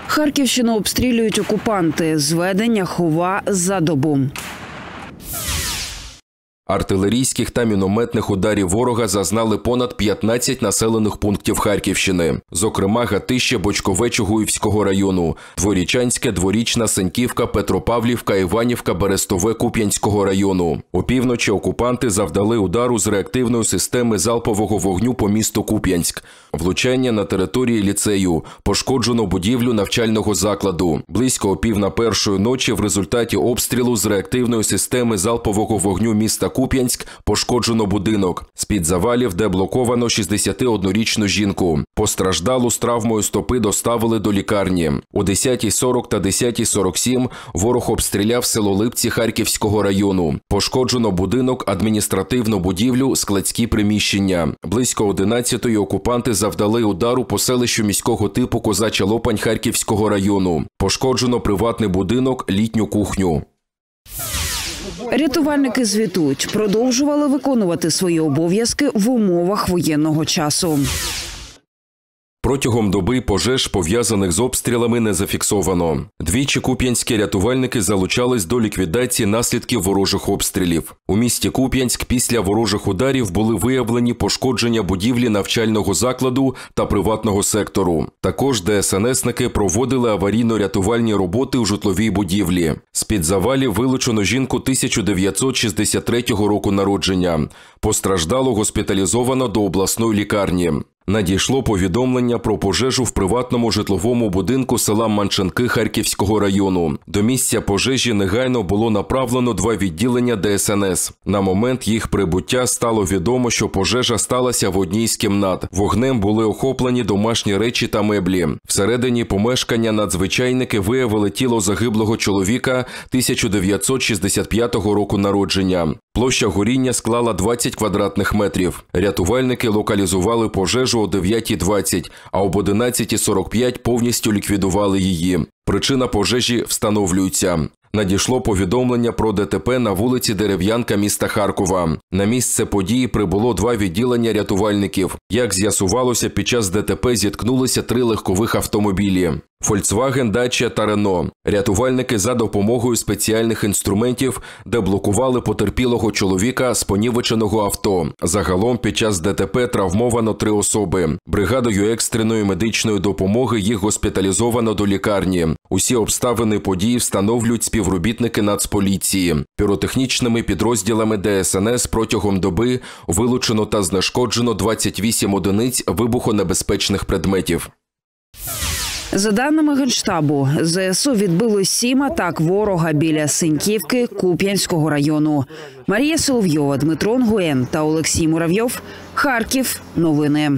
Харківщину обстрілюють окупанти. Зведення Хова за добу. Артилерійських та мінометних ударів ворога зазнали понад 15 населених пунктів Харківщини. Зокрема, Гатище Бочкове-Чугуївського району, Дворічанське, Дворічна, Сеньківка, Петропавлівка, Іванівка, Берестове Куп'янського району. Опівночі окупанти завдали удару з реактивної системи залпового вогню по місту Куп'янськ. Влучання на території ліцею. Пошкоджено будівлю навчального закладу. Близько 1:30 ночі в результаті обстрілу з реактивної системи залпового вогню міста Куп'янськ пошкоджено будинок. З-під завалів деблоковано 61-річну жінку. Постраждалу з травмою стопи доставили до лікарні. О 10:40 та 10:47 ворог обстріляв село Липці Харківського району. Пошкоджено будинок, адміністративну будівлю, складські приміщення. Близько 11:00 окупанти завдали удару по селищу міського типу Козача Лопань Харківського району. Пошкоджено приватний будинок, літню кухню. Рятувальники звітують, продовжували виконувати свої обов'язки в умовах воєнного часу. Протягом доби пожеж, пов'язаних з обстрілами, не зафіксовано. Двічі куп'янські рятувальники залучались до ліквідації наслідків ворожих обстрілів. У місті Куп'янськ після ворожих ударів були виявлені пошкодження будівлі навчального закладу та приватного сектору. Також ДСНСники проводили аварійно-рятувальні роботи у житловій будівлі. З-під завалів вилучено жінку 1963 року народження. Постраждалу госпіталізовано до обласної лікарні. Надійшло повідомлення про пожежу в приватному житловому будинку села Манченки Харківського району. До місця пожежі негайно було направлено 2 відділення ДСНС. На момент їх прибуття стало відомо, що пожежа сталася в одній з кімнат. Вогнем були охоплені домашні речі та меблі. Всередині помешкання надзвичайники виявили тіло загиблого чоловіка 1965 року народження. Площа горіння склала 20 квадратних метрів. Рятувальники локалізували пожежу о 9:20, а об 11:45 повністю ліквідували її. Причина пожежі встановлюється. Надійшло повідомлення про ДТП на вулиці Дерев'янка міста Харкова. На місце події прибуло 2 відділення рятувальників. Як з'ясувалося, під час ДТП зіткнулися 3 легкових автомобілі – Volkswagen, Dacia та Renault. Рятувальники за допомогою спеціальних інструментів деблокували потерпілого чоловіка з понівеченого авто. Загалом під час ДТП травмовано 3 особи. Бригадою екстреної медичної допомоги їх госпіталізовано до лікарні. Усі обставини події встановлюють співробітники Нацполіції. Піротехнічними підрозділами ДСНС протягом доби вилучено та знешкоджено 28 одиниць вибухонебезпечних предметів. За даними Генштабу, ЗСУ відбили 7 атак ворога біля Сеньківки Куп'янського району. Марія Соловйова, Дмитро Нгуєн та Олексій Муравйов. Харків. Новини.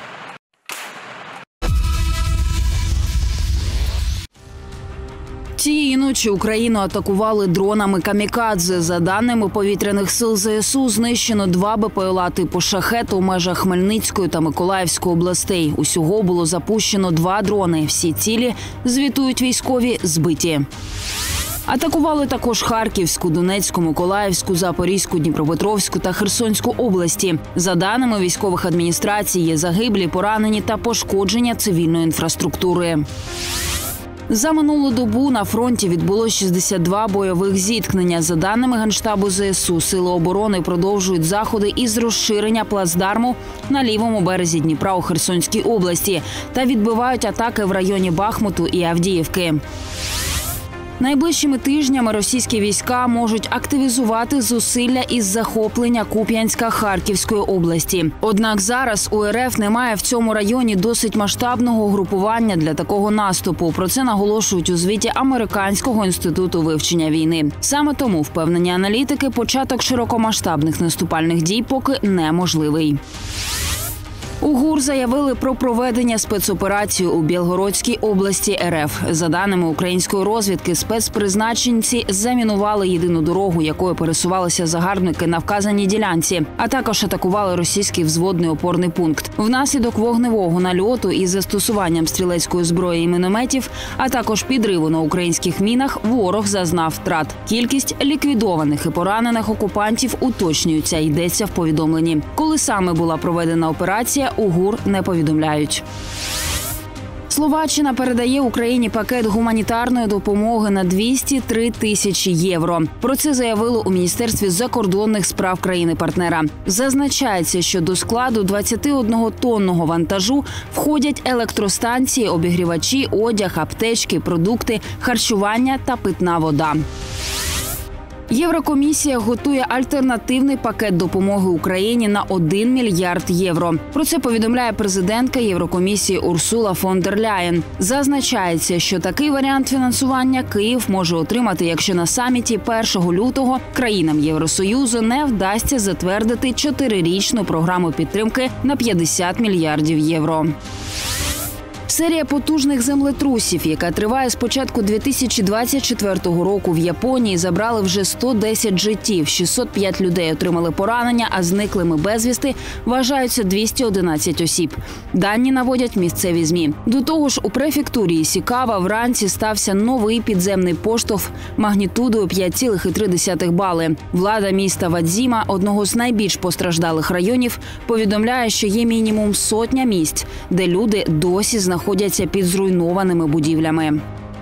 Цієї ночі Україну атакували дронами «Камікадзе». За даними повітряних сил ЗСУ, знищено 2 БПЛА типу «Шахет» у межах Хмельницької та Миколаївської областей. Усього було запущено 2 дрони. Всі цілі, звітують військові, збиті. Атакували також Харківську, Донецьку, Миколаївську, Запорізьку, Дніпропетровську та Херсонську області. За даними військових адміністрацій, є загиблі, поранені та пошкодження цивільної інфраструктури. За минулу добу на фронті відбулося 62 бойових зіткнення. За даними Генштабу ЗСУ, Сили оборони продовжують заходи із розширення плацдарму на лівому березі Дніпра у Херсонській області та відбивають атаки в районі Бахмуту і Авдіївки. Найближчими тижнями російські війська можуть активізувати зусилля із захоплення Куп'янська Харківської області. Однак зараз у РФ немає в цьому районі досить масштабного угрупування для такого наступу. Про це наголошують у звіті Американського інституту вивчення війни. Саме тому, впевнені аналітики, початок широкомасштабних наступальних дій поки неможливий. У ГУР заявили про проведення спецоперації у Білгородській області РФ. За даними української розвідки, спецпризначенці замінували єдину дорогу, якою пересувалися загарбники на вказаній ділянці, а також атакували російський взводний опорний пункт. Внаслідок вогневого нальоту із застосуванням стрілецької зброї і мінометів, а також підриву на українських мінах, ворог зазнав втрат. Кількість ліквідованих і поранених окупантів уточнюється, йдеться в повідомленні. Коли саме була проведена операція, у ГУР не повідомляють. Словаччина передає Україні пакет гуманітарної допомоги на 203 тисячі євро. Про це заявило у Міністерстві закордонних справ країни-партнера. Зазначається, що до складу 21-тонного вантажу входять електростанції, обігрівачі, одяг, аптечки, продукти, харчування та питна вода. Єврокомісія готує альтернативний пакет допомоги Україні на 1 мільярд євро. Про це повідомляє президентка Єврокомісії Урсула фон дер Ляєн. Зазначається, що такий варіант фінансування Київ може отримати, якщо на саміті 1 лютого країнам Євросоюзу не вдасться затвердити 4-річну програму підтримки на 50 мільярдів євро. Серія потужних землетрусів, яка триває з початку 2024 року в Японії, забрали вже 110 життів, 605 людей отримали поранення, а зниклими безвісти вважаються 211 осіб. Дані наводять місцеві ЗМІ. До того ж, у префектурі Ісікава вранці стався новий підземний поштовх магнітудою 5,3 бали. Влада міста Вадзіма, одного з найбільш постраждалих районів, повідомляє, що є мінімум 100 місць, де люди досі знаходяться під зруйнованими будівлями.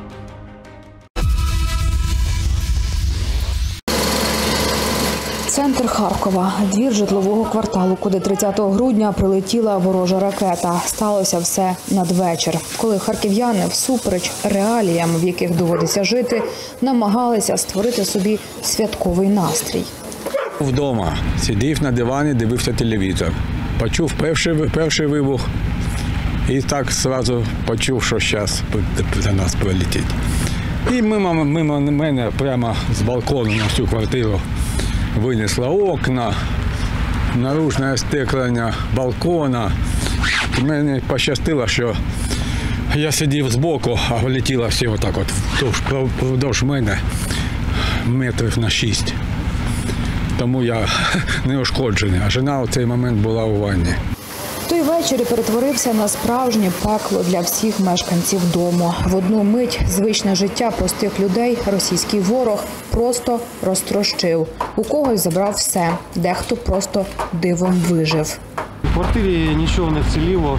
Центр Харкова. Двір житлового кварталу, куди 30 грудня прилетіла ворожа ракета. Сталося все надвечір, коли харків'яни всупереч реаліям, в яких доводиться жити, намагалися створити собі святковий настрій. Вдома сидів на дивані, дивився телевізор. Почув перший вибух і так одразу почув, що зараз до нас прилетить. І мимо мене прямо з балкону на всю квартиру винесло окна, наружне остеклення балкона. Мені пощастило, що я сидів збоку, а влетіло все отак от вдовж мене метрів на 6. Тому я не ушкоджений, а жена у цей момент була у ванні. Той вечір перетворився на справжнє пекло для всіх мешканців дому. В одну мить звичне життя простих людей російський ворог просто розтрощив. У когось забрав все, дехто просто дивом вижив. В квартирі нічого не вціліло.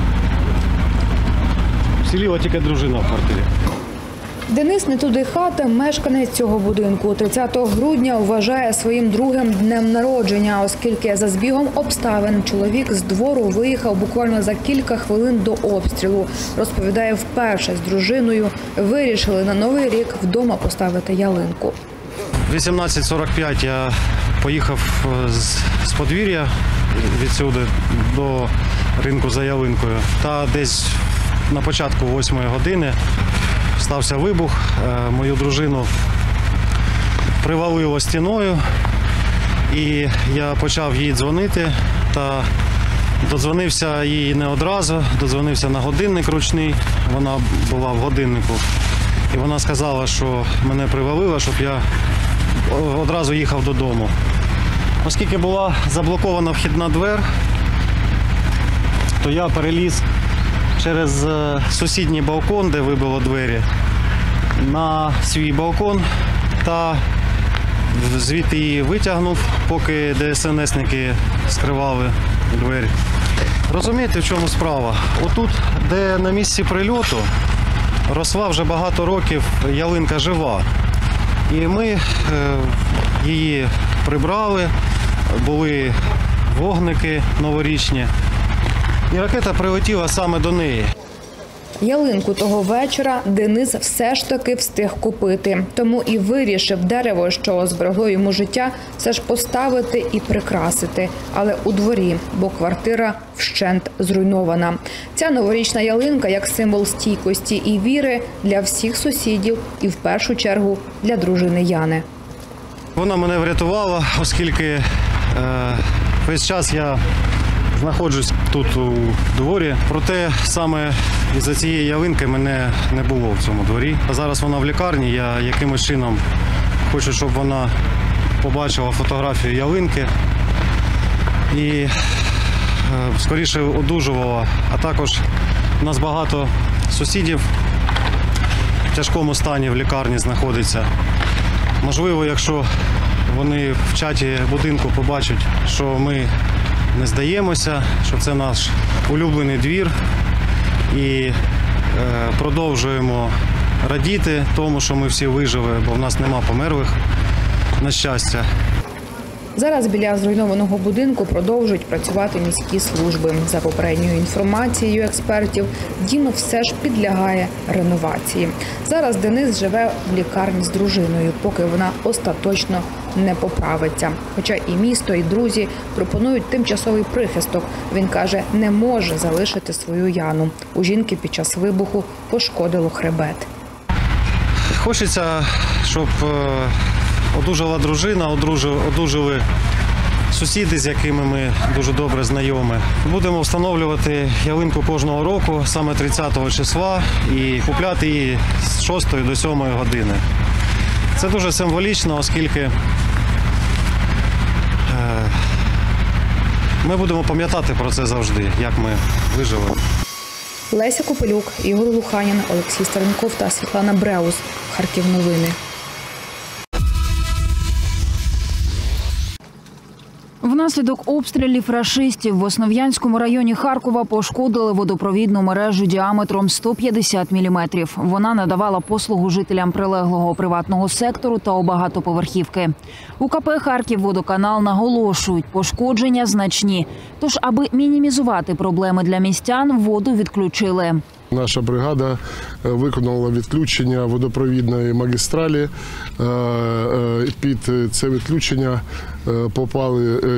Вціліла тільки дружина в квартирі. Денис не туди хати, мешканець цього будинку. 30 грудня вважає своїм другим днем народження, оскільки за збігом обставин чоловік з двору виїхав буквально за кілька хвилин до обстрілу. Розповідає, вперше з дружиною вирішили на Новий рік вдома поставити ялинку. В 18:45 я поїхав з подвір'я відсюди до ринку за ялинкою. Та десь на початку 8-ї години стався вибух, мою дружину привалило стіною, і я почав їй дзвонити, та додзвонився їй не одразу, додзвонився на годинник ручний, вона була в годиннику, і вона сказала, що мене привалило, щоб я одразу їхав додому. Оскільки була заблокована вхідна двері, то я переліз через сусідній балкон, де вибило двері, на свій балкон та звідти її витягнув, поки ДСНСники скривали двері. Розумієте, в чому справа? Отут, де на місці прильоту, росла вже багато років ялинка жива. І ми її прибрали, були вогники новорічні. І ракета прилетіла саме до неї. Ялинку того вечора Денис все ж таки встиг купити. Тому і вирішив дерево, що зберегло йому життя, все ж поставити і прикрасити. Але у дворі, бо квартира вщент зруйнована. Ця новорічна ялинка як символ стійкості і віри для всіх сусідів і в першу чергу для дружини Яни. Вона мене врятувала, оскільки весь час я знаходжусь тут у дворі. Проте саме із-за цієї ялинки мене не було в цьому дворі. А зараз вона в лікарні, я якимось чином хочу, щоб вона побачила фотографію ялинки і скоріше одужувала. А також у нас багато сусідів в тяжкому стані в лікарні знаходиться. Можливо, якщо вони в чаті будинку побачать, що ми не здаємося, що це наш улюблений двір і продовжуємо радіти тому, що ми всі вижили, бо в нас нема померлих, на щастя. Зараз біля зруйнованого будинку продовжують працювати міські служби. За попередньою інформацією експертів, дім все ж підлягає реновації. Зараз Денис живе в лікарні з дружиною, поки вона остаточно не поправиться. Хоча і місто, і друзі пропонують тимчасовий прихисток. Він каже, не може залишити свою Яну. У жінки під час вибуху пошкодило хребет. Хочеться, щоб одужала дружина, одужали сусіди, з якими ми дуже добре знайомі. Будемо встановлювати ялинку кожного року, саме 30 числа, і купляти її з 6 до 7 години. Це дуже символічно, оскільки ми будемо пам'ятати про це завжди, як ми вижили. Леся Копилюк, Ігор Луханін, Олексій Старенков та Світлана Бреус. Харків новини. Внаслідок обстрілів рашистів в Основ'янському районі Харкова пошкодили водопровідну мережу діаметром 150 мм. Вона надавала послугу жителям прилеглого приватного сектору та у багатоповерхівки. У КП «Харківводоканал» наголошують, пошкодження значні. Тож, аби мінімізувати проблеми для містян, воду відключили. Наша бригада виконала відключення водопровідної магістралі. Під це відключення попали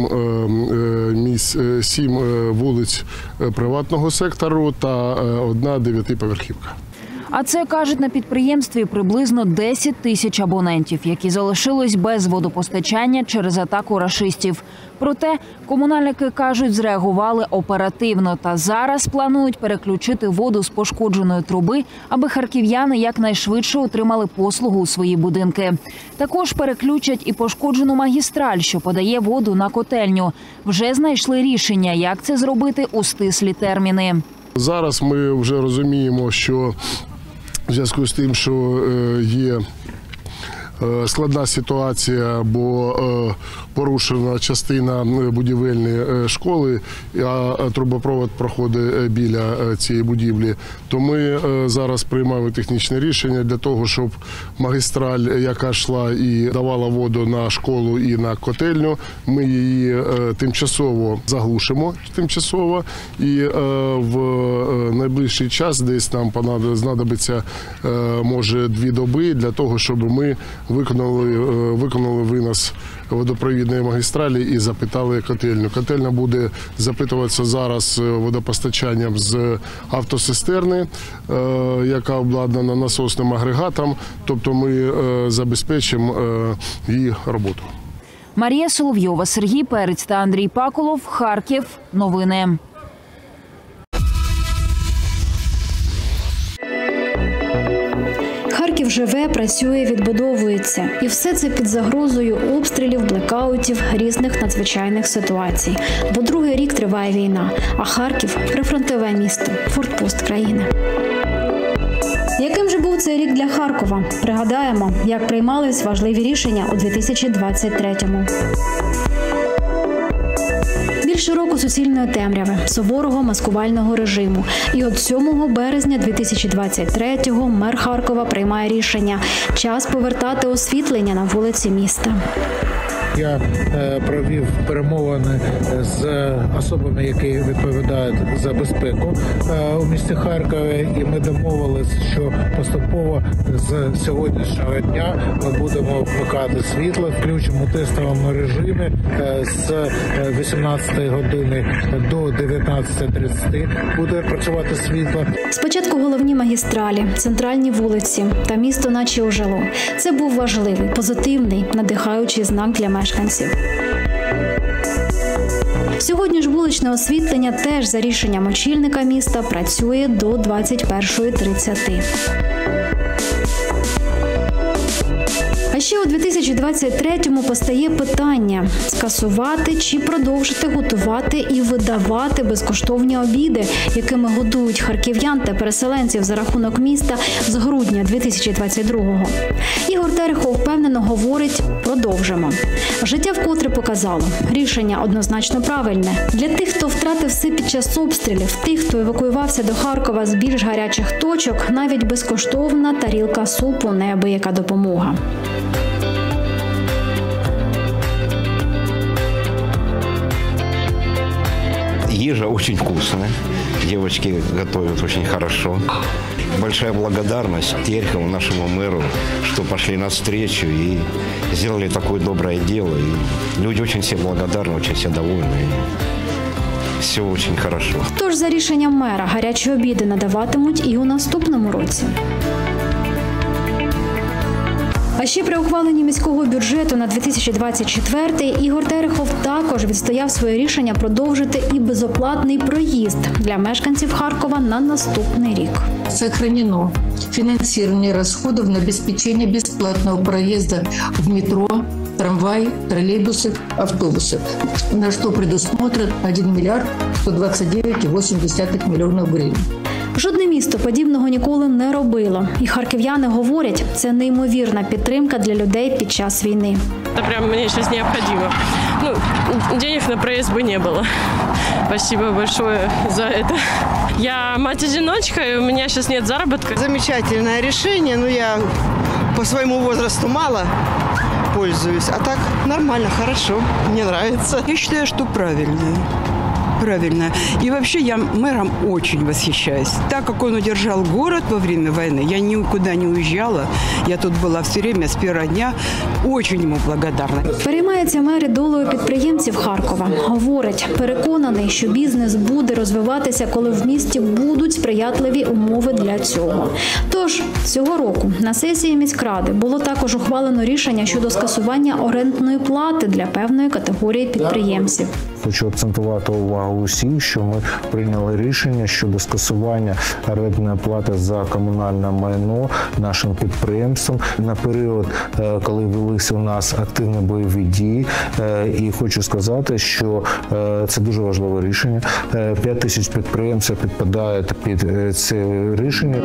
7 вулиць приватного сектору та 1 9-поверхівка. А це, кажуть, на підприємстві приблизно 10 тисяч абонентів, які залишились без водопостачання через атаку рашистів. Проте комунальники, кажуть, зреагували оперативно та зараз планують переключити воду з пошкодженої труби, аби харків'яни якнайшвидше отримали послугу у свої будинки. Також переключать і пошкоджену магістраль, що подає воду на котельню. Вже знайшли рішення, як це зробити у стислі терміни. Зараз ми вже розуміємо, що в зв'язку з тим, що є складна ситуація, бо порушена частина будівельної школи, а трубопровод проходить біля цієї будівлі, то ми зараз приймаємо технічне рішення для того, щоб магістраль, яка йшла і давала воду на школу і на котельню, ми її тимчасово заглушимо, і в найближчий час, десь нам знадобиться, може, 2 доби для того, щоб ми виконали винос водопровідної магістралі і запитали котельню. Котельня буде запитуватися зараз водопостачанням з автоцистерни, яка обладнана насосним агрегатом, тобто ми забезпечимо її роботу. Марія Соловйова, Сергій Перець та Андрій Пакулов. Харків. Новини. Харків живе, працює, відбудовується. І все це під загрозою обстрілів, блекаутів, різних надзвичайних ситуацій. Бо другий рік триває війна, а Харків – прифронтове місто, фортпост країни. Яким же був цей рік для Харкова? Пригадаємо, як приймались важливі рішення у 2023-му. Більше року суцільної темряви, суворого маскувального режиму. І от 7 березня 2023-го мер Харкова приймає рішення – час повертати освітлення на вулиці міста. Я провів перемовини з особами, які відповідають за безпеку у місті Харкові, і ми домовилися, що поступово з сьогоднішнього дня ми будемо вмикати світло, включимо у тестовому режимі з 18 години до 19:30 буде працювати світло. Спочатку головні магістралі, центральні вулиці та місто наче ожило. Це був важливий, позитивний, надихаючий знак для мешканців. Сьогодні ж вуличне освітлення теж за рішенням очільника міста працює до 21:30. А А ще у 2023-му постає питання – скасувати чи продовжити готувати і видавати безкоштовні обіди, якими годують харків'ян та переселенців за рахунок міста з грудня 2022-го. Ігор Терехов впевнено говорить – продовжимо. Життя вкотре показало – рішення однозначно правильне. Для тих, хто втратив все під час обстрілів, тих, хто евакуювався до Харкова з більш гарячих точок, навіть безкоштовна тарілка супу – неабияка допомога. Ежа очень вкусная. Девочки готовят очень хорошо. Большая благодарность Терехову, нашему мэру, что пошли навстречу и сделали такое доброе дело. И люди очень все благодарны, очень все довольны. Все очень хорошо. Тож за рішенням мера гарячі обіди надаватимуть і у наступному році. А ще при ухваленні міського бюджету на 2024-й Ігор Терехов також відстояв своє рішення продовжити і безоплатний проїзд для мешканців Харкова на наступний рік. Сохранено финансирование расходов на обеспечение бесплатного проезда в метро, трамвай, троллейбусы, автобусы, на что предусмотрен 1 миллиард 129,8 миллионов гривен. Жодне місто подібного ніколи не робило. І харків'яни говорять, це неймовірна підтримка для людей під час війни. Это прям мне сейчас необходимо. Денег на проезд бы не было. Спасибо большое за это. Я мать-одиночка, и у меня сейчас нет заработка. Замечательное решение, но я по своему возрасту мало пользуюсь. А так нормально, хорошо, мне нравится. Я считаю, что правильно. Правильно. И вообще я мэром очень восхищаюсь. Так как он удержал город во время войны, я никуда не уезжала. Я тут была все время с первого дня. Очень ему благодарна. Переймається мер і долею підприємців Харкова. Говорить, переконаний, що бізнес буде розвиватися, коли в місті будуть сприятливі умови для цього. Тож, цього року на сесії міськради було також ухвалено рішення щодо скасування орендної плати для певної категорії підприємців. Хочу акцентувати увагу усіх, що ми прийняли рішення щодо скасування орендної плати за комунальне майно нашим підприємствам на період, коли велися у нас активні бойові дії. І хочу сказати, що це дуже важливе рішення. 5 тисяч підприємців підпадають під це рішення.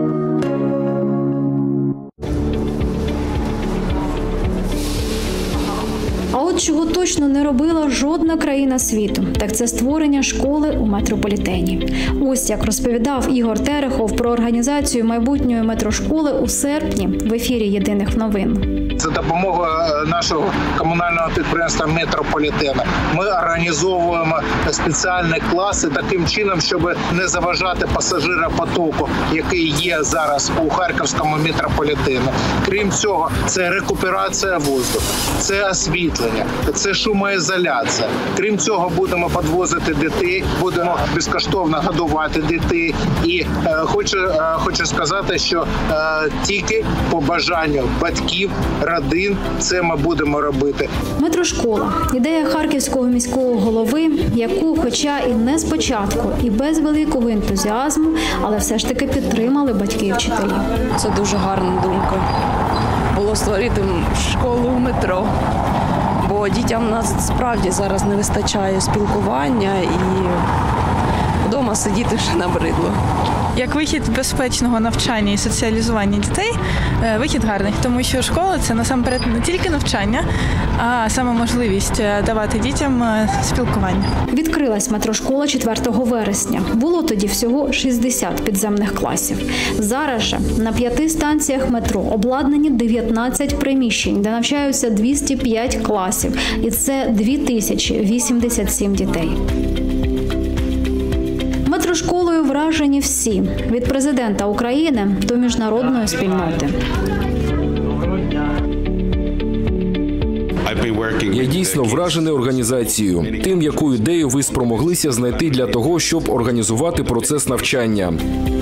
А от чого точно не робила жодна країна світу, так це створення школи у метрополітені. Ось як розповідав Ігор Терехов про організацію майбутньої метрошколи у серпні в ефірі «Єдиних новин». За допомогою нашого комунального підприємства «Метрополітена» ми організовуємо спеціальні класи таким чином, щоб не заважати пасажиропотоку, який є зараз у Харківському метрополітені. Крім цього, це рекуперація воздуху, це освітлення, це шумоізоляція. Крім цього, будемо підвозити дітей, будемо безкоштовно годувати дітей. І хочу сказати, що тільки по бажанню батьків, родин, це ми будемо робити. Метрошкола – ідея харківського міського голови, яку, хоча і не спочатку, і без великого ентузіазму, але все ж таки підтримали батьки і вчителі. Це дуже гарна думка. Було створити школу в метро. Бо дітям нас справді зараз не вистачає спілкування і вдома сидіти вже набридло. Як вихід безпечного навчання і соціалізування дітей, вихід гарний, тому що школа – це насамперед не тільки навчання, а саме можливість давати дітям спілкування. Відкрилась метрошкола 4 вересня. Було тоді всього 60 підземних класів. Зараз же на 5 станціях метро обладнані 19 приміщень, де навчаються 205 класів. І це 2087 дітей. Метрошколою вражені всі – від президента України до міжнародної спільноти. Я дійсно вражений організацією, тим, яку ідею ви спромоглися знайти для того, щоб організувати процес навчання.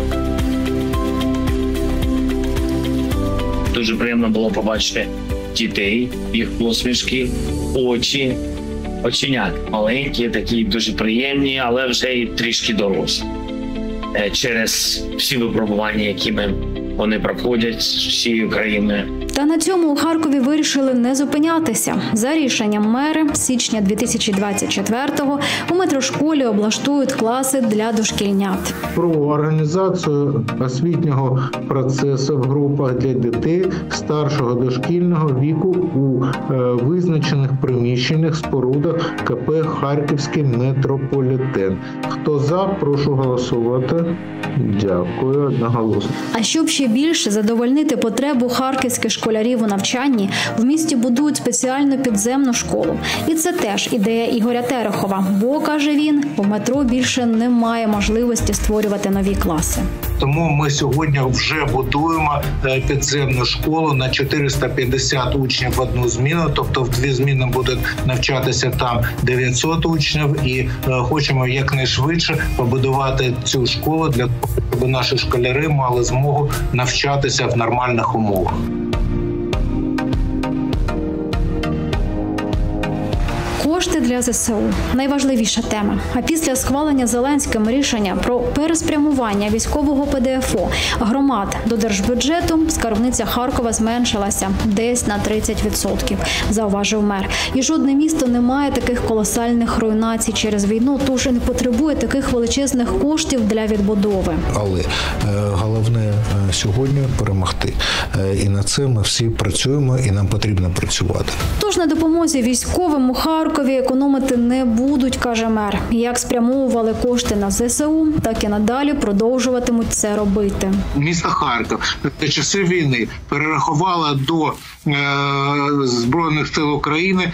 Дуже приємно було побачити дітей, їх посмішки, очі, оченят маленькі, такі дуже приємні, але вже і трішки дорослі. Через всі випробування, якими вони проходять з всією країною. Та на цьому у Харкові вирішили не зупинятися. За рішенням мера з січня 2024-го у метрошколі облаштують класи для дошкільнят. Про організацію освітнього процесу в групах для дітей старшого дошкільного віку у визначених приміщеннях, спорудах КП «Харківський метрополітен». Хто за, прошу голосувати. Дякую, одноголосно. А щоб ще більше задовольнити потребу харківських школярів у навчанні, в місті будують спеціальну підземну школу. І це теж ідея Ігоря Терехова, бо, каже він, у метро більше немає можливості створювати нові класи. Тому ми сьогодні вже будуємо підземну школу на 450 учнів в одну зміну, тобто в дві зміни будуть навчатися там 900 учнів, і хочемо якнайшвидше побудувати цю школу для того, щоб наші школяри мали змогу навчатися в нормальних умовах. Кошти для ЗСУ – найважливіша тема. А після схвалення Зеленським рішення про переспрямування військового ПДФО громад до держбюджету, скарбниця Харкова зменшилася десь на 30%, зауважив мер. І жодне місто не має таких колосальних руйнацій через війну, тож і не потребує таких величезних коштів для відбудови. Але головне сьогодні – перемогти. І на це ми всі працюємо, і нам потрібно працювати. Тож на допомозі військовим у Харкові економити не будуть, каже мер. Як спрямовували кошти на ЗСУ, так і надалі продовжуватимуть це робити. Місто Харків за часи війни перерахувало до Збройних сил України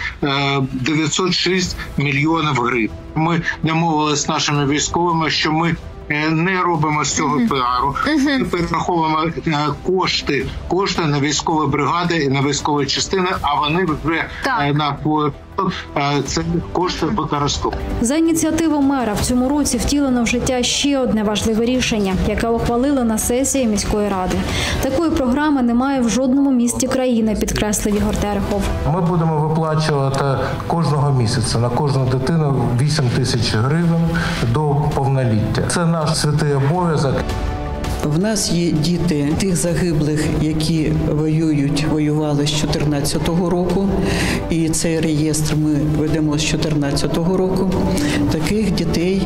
906 мільйонів гривень. Ми домовилися з нашими військовими, що ми не робимо з цього піару. Ми перераховуємо кошти на військові бригади і на військові частини, а вони вже на це кошти використовують. За ініціативу мера в цьому році втілено в життя ще одне важливе рішення, яке ухвалили на сесії міської ради. Такої програми немає в жодному місті країни, підкреслив Ігор Терехов. Ми будемо виплачувати кожного місяця на кожну дитину 8 тисяч гривень до повноліття. Це наш святий обов'язок. В нас є діти тих загиблих, які воювали з 2014 року, і цей реєстр ми ведемо з 2014 року. Таких дітей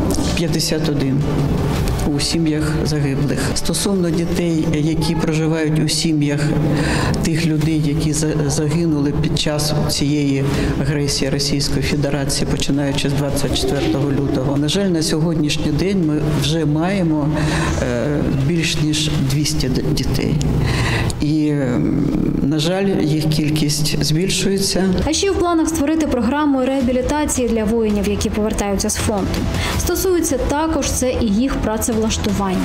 51 у сім'ях загиблих. Стосовно дітей, які проживають у сім'ях тих людей, які загинули під час цієї агресії Російської Федерації, починаючи з 24 лютого. На жаль, на сьогоднішній день ми вже маємо більш ніж 200 дітей. І, на жаль, їх кількість збільшується. А ще в планах створити програму реабілітації для воїнів, які повертаються з фронту. Стосується також це і їх працевлаштування.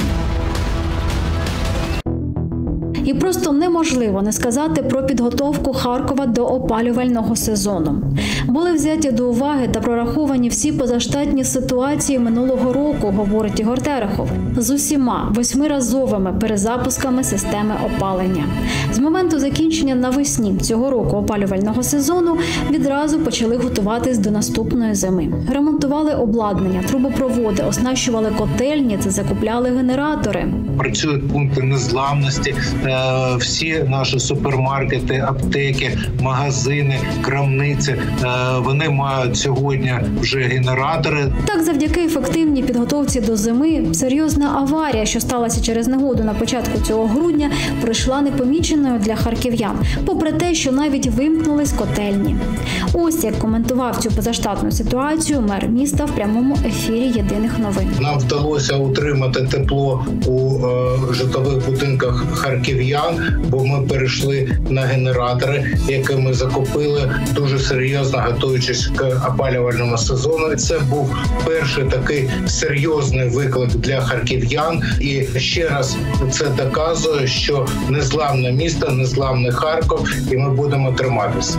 І просто неможливо не сказати про підготовку Харкова до опалювального сезону. Були взяті до уваги та прораховані всі позаштатні ситуації минулого року, говорить Ігор Терехов, з усіма 8-разовими перезапусками системи опалення. З моменту закінчення навесні цього року опалювального сезону відразу почали готуватись до наступної зими. Ремонтували обладнання, трубопроводи, оснащували котельні та закупляли генератори. Працюють пункти незламності, всі наші супермаркети, аптеки, магазини, крамниці, вони мають сьогодні вже генератори. Так, завдяки ефективній підготовці до зими, серйозна аварія, що сталася через негоду на початку цього грудня, пройшла непоміченою для харків'ян, попри те, що навіть вимкнулись котельні. Ось як коментував цю позаштатну ситуацію мер міста в прямому ефірі «Єдиних новин». Нам вдалося утримати тепло у житлових будинках харків'ян, бо ми перейшли на генератори, які ми закупили дуже серйозно, готуючись к опалювальному сезону. Це був перший такий серйозний виклик для харків'ян. І ще раз це доказує, що незламне місто, незламний Харків, і ми будемо триматися.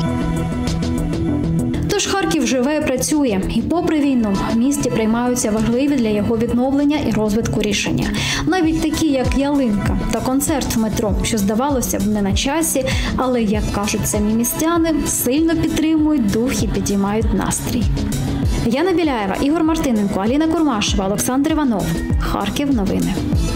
Тож Харків живе і працює. І попри війну в місті приймаються важливі для його відновлення і розвитку рішення. Навіть такі, як ялинка та концерт в метро, що, здавалося б, не на часі, але, як кажуть самі містяни, сильно підтримують дух і підіймають настрій. Яна Біляєва, Ігор Мартиненко, Аліна Курмашева, Олександр Іванов. Харків новини.